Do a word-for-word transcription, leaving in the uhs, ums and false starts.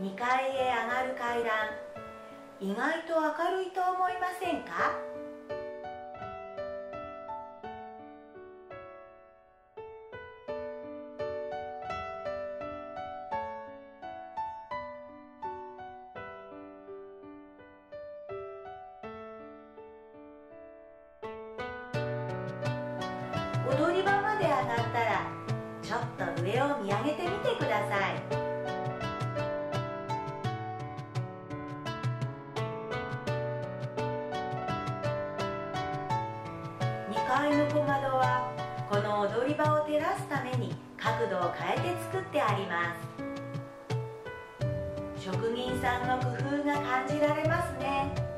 にかいへ上がる階段、意外と明るいと思いませんか？踊り場まで上がったら、ちょっと上を見上げてみてください。にかいの小窓はこの踊り場を照らすために角度を変えて作ってあります。職人さんの工夫が感じられますね。